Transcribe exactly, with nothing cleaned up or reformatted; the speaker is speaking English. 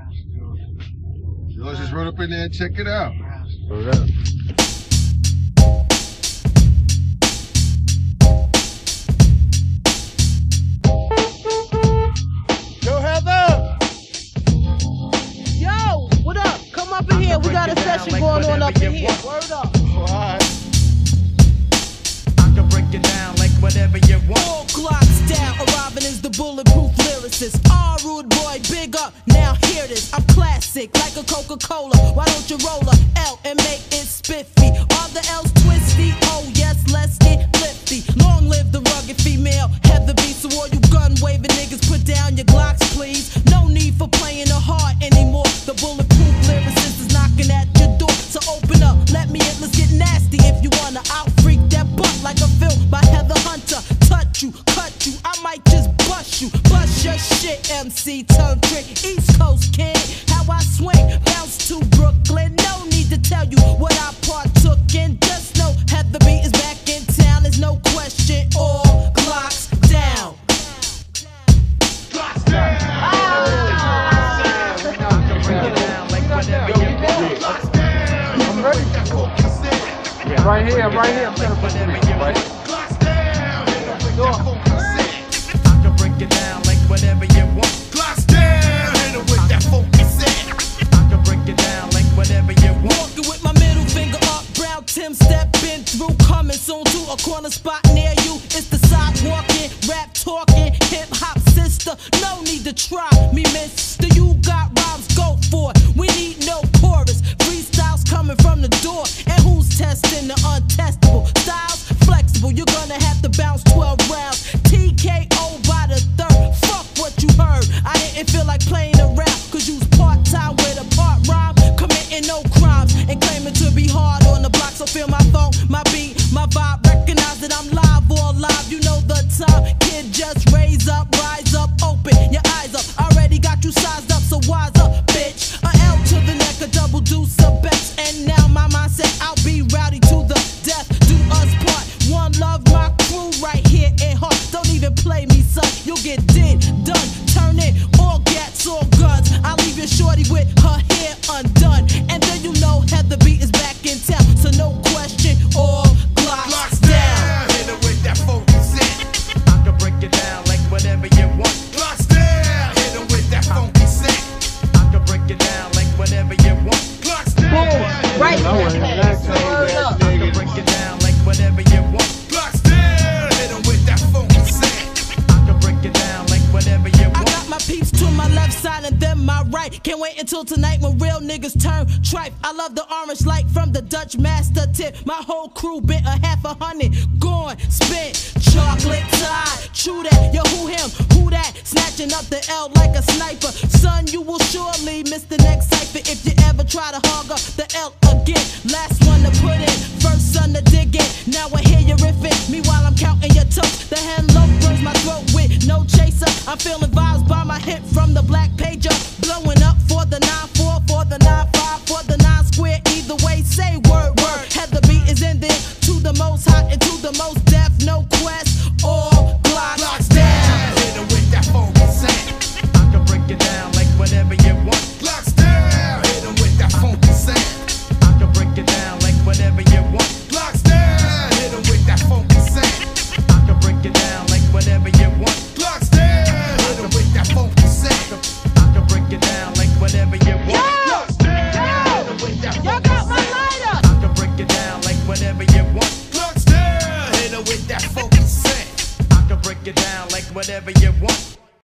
Yo, just run up in there and check it out. Hold up. Yo, Heather! Yo, what up? Come up in here. We got a session going on up in here. Word up. Alright. I can break it down like whatever you want. All clocks down, arriving is the bulletproof lyricist. Ah, rude boy, big up, now hear this. I'm classic, like a Coca-Cola. Why don't you roll a L and make it spiffy? Are the L's twisty? Oh yes, let's get lifty. Long live the rugged female, Heather B. So all you gun-waving niggas, put down your Glocks, please. No need for playing the heart anymore. The bulletproof lyricist is knocking at your door. So open up, let me in, let's get nasty. If you wanna out-freak that butt like a film by Heather Hunter. Touch you, cut you, I might just bust you. Bust your shit, M C, tongue trick, East Coast kid. How I swing, bounce to Brooklyn. No need to tell you what I partook in. Just know Heather B is back in town. There's no question. All Glocks down. Glocks down. I'm ready. Yeah, right here, I'm right here. I'm trying to put it right. Glocks down. I can break it down like whatever you want. Glocks down. Hit him with that funky set. I can break it down like whatever you want. Walking with my middle finger up, brown Tim stepping through, coming soon to a corner spot near you. It's the sidewalking, rap talking, hip hop sister. No need to try me, mister. You got rhymes, go for it. We need no chorus. Freestyles coming from the door. And who's testing the untestable? Styles flexible. You're gonna have to bounce twelve rounds. T K O by the third. Fuck what you heard. I didn't feel like playing around. Cause you's part time with a part rhyme. Committing no crimes and claiming to be hard on the block. So feel my phone, my beat, my vibe. Recognize that I'm live or alive. You know the time. Kid, just raise up, rise up, open your eyes up. Already got you sized up, so wise up, bitch. A L to the neck, a double deuce, a best. And now my mindset, I'll be rowdy to the death. Do us part. One love, my crew right here in heart. Don't even play me, son. You'll get did, done, turn it. All gats, all guns. I'll leave your shorty with her hair undone. And then you know Heather B is back in town. So no question, all Glocks down. Hit him with that funky set. I can break it down like whatever you want. Glocks down. Hit him with that funky set. I can break it down like whatever you want. Glocks down. Right. I want that Word up. I can break it down like whatever you want. Glocks down. Hit him with that funky set. I can break it down like whatever you I want. got my peeps to my left side and then my right. Can't wait until tonight when real niggas turn tripe. I love the orange light from the Dutch master tip. My whole crew bent a half a hundred. Gone, spent, chocolate tie. True that, yo, who him, who that? Snatching up the L like a sniper. Son, you will surely miss the next cipher if you ever try to hog up the L again. Last one to put in, first son to dig in. Now I hear you riffing, meanwhile I'm counting your toes. The hand low burns my throat with no chaser. I'm feeling vibes by my hip from the black pager. Blowing up for the nine four, for the nine five, for the nine square. Either way, say word, word. Heather B is in there, to the most hot and to the most deaf. No quest, all Glocks down. Hit him with that funky set. I can break it down like whatever you want. Glocks down. Hit him with that funky set. I can break it down like whatever you want. Glocks down. Hit him with that funky set. I can break it down like whatever you want. Glocks down. Hit him with that funky set. I can break it down like whatever you want. Glocks down. Hit him with that Y'all funky got my set. lighter. I can break it down like whatever you want. Glocks down. Hit him with that funky set. I can break it down like whatever you want.